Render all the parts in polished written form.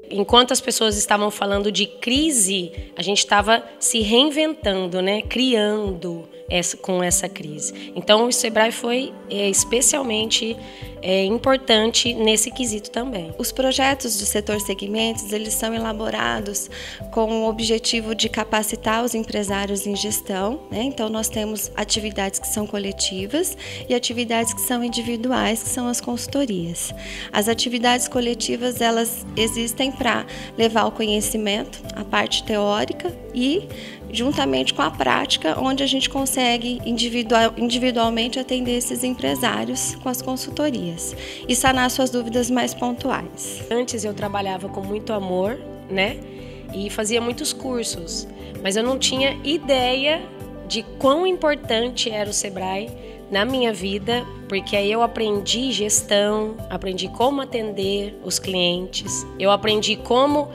Enquanto as pessoas estavam falando de crise, a gente estava se reinventando, né? Criando com essa crise. Então, o Sebrae foi especialmente importante nesse quesito também. Os projetos do setor segmentos, eles são elaborados com o objetivo de capacitar os empresários em gestão, né? Então, nós temos atividades que são coletivas e atividades que são individuais, que são as consultorias. As atividades coletivas, elas existem para levar o conhecimento, a parte teórica e juntamente com a prática, onde a gente consegue individualmente atender esses empresários com as consultorias e sanar suas dúvidas mais pontuais. Antes eu trabalhava com muito amor, né? E fazia muitos cursos, mas eu não tinha ideia de quão importante era o Sebrae na minha vida, porque aí eu aprendi gestão, aprendi como atender os clientes, eu aprendi como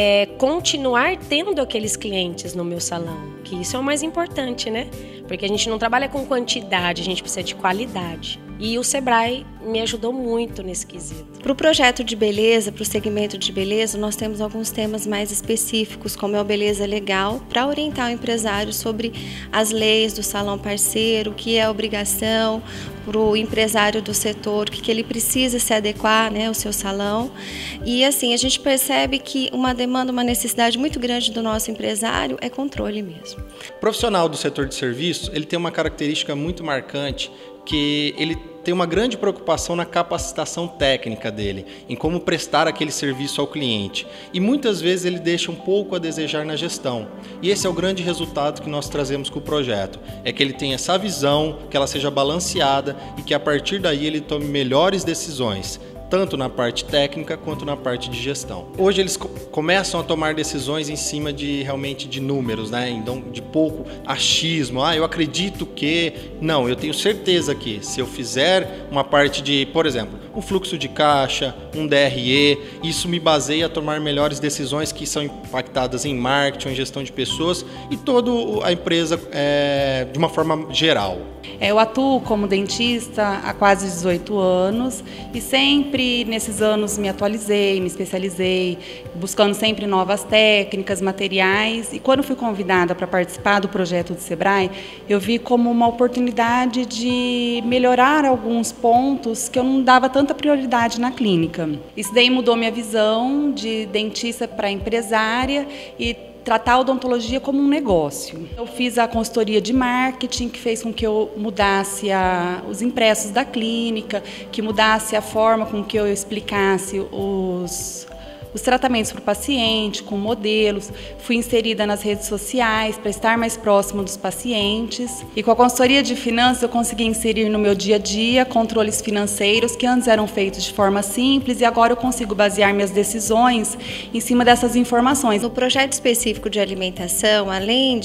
continuar tendo aqueles clientes no meu salão, que isso é o mais importante, né? Porque a gente não trabalha com quantidade, a gente precisa de qualidade. E o Sebrae me ajudou muito nesse quesito. Para o projeto de beleza, para o segmento de beleza, nós temos alguns temas mais específicos, como é o Beleza Legal, para orientar o empresário sobre as leis do salão parceiro, o que é obrigação para o empresário do setor, o que ele precisa se adequar, né, ao seu salão. E assim, a gente percebe que uma demanda, uma necessidade muito grande do nosso empresário é controle mesmo. O profissional do setor de serviços, ele tem uma característica muito marcante, que ele tem uma grande preocupação na capacitação técnica dele, em como prestar aquele serviço ao cliente. E muitas vezes ele deixa um pouco a desejar na gestão. E esse é o grande resultado que nós trazemos com o projeto. É que ele tenha essa visão, que ela seja balanceada e que a partir daí ele tome melhores decisões, tanto na parte técnica quanto na parte de gestão. Hoje eles começam a tomar decisões em cima de realmente de números, né? Então, de pouco achismo. Eu acredito que... Não, eu tenho certeza que se eu fizer uma parte de, por exemplo, um fluxo de caixa, um DRE, isso me baseia a tomar melhores decisões que são impactadas em marketing, em gestão de pessoas e toda a empresa de uma forma geral. Eu atuo como dentista há quase 18 anos e sempre nesses anos me atualizei, me especializei, buscando sempre novas técnicas, materiais. E quando fui convidada para participar do projeto do Sebrae, eu vi como uma oportunidade de melhorar alguns pontos que eu não dava tanta prioridade na clínica. Isso daí mudou minha visão de dentista para empresária e tratar a odontologia como um negócio. Eu fiz a consultoria de marketing, que fez com que eu mudasse os impressos da clínica, que mudasse a forma com que eu explicasse os tratamentos para o paciente, com modelos. Fui inserida nas redes sociais para estar mais próximo dos pacientes. E com a consultoria de finanças eu consegui inserir no meu dia a dia controles financeiros que antes eram feitos de forma simples e agora eu consigo basear minhas decisões em cima dessas informações. No projeto específico de alimentação, além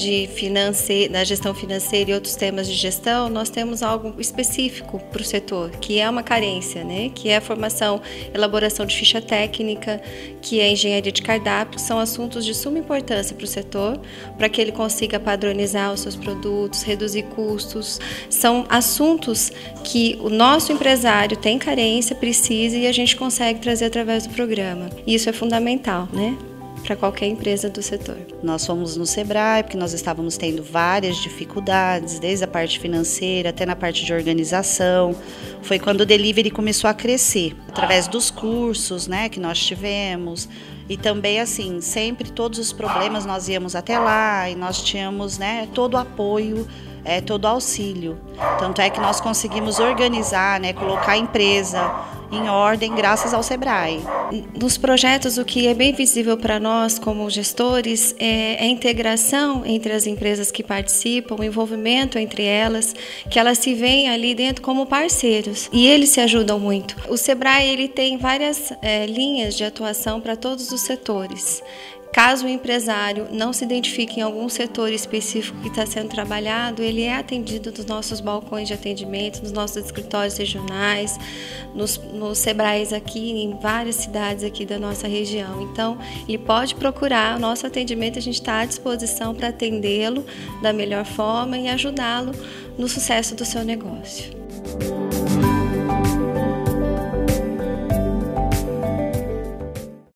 da gestão financeira e outros temas de gestão, nós temos algo específico para o setor, que é uma carência, né? Que é a formação, elaboração de ficha técnica, que é a engenharia de cardápio, são assuntos de suma importância para o setor, para que ele consiga padronizar os seus produtos, reduzir custos. São assuntos que o nosso empresário tem carência, precisa e a gente consegue trazer através do programa. E isso é fundamental, né? Para qualquer empresa do setor. Nós fomos no Sebrae porque nós estávamos tendo várias dificuldades, desde a parte financeira até na parte de organização. Foi quando o delivery começou a crescer, através dos cursos, né, que nós tivemos. E também, assim, sempre todos os problemas nós íamos até lá e nós tínhamos, né, todo o apoio, todo o auxílio. Tanto é que nós conseguimos organizar, né, colocar a empresa em ordem graças ao Sebrae. Nos projetos, o que é bem visível para nós como gestores é a integração entre as empresas que participam, o envolvimento entre elas, que elas se veem ali dentro como parceiros e eles se ajudam muito. O Sebrae ele tem várias linhas de atuação para todos os setores. Caso o empresário não se identifique em algum setor específico que está sendo trabalhado, ele é atendido nos nossos balcões de atendimento, nos nossos escritórios regionais, nos Sebraes aqui em várias cidades aqui da nossa região. Então, ele pode procurar o nosso atendimento, a gente está à disposição para atendê-lo da melhor forma e ajudá-lo no sucesso do seu negócio.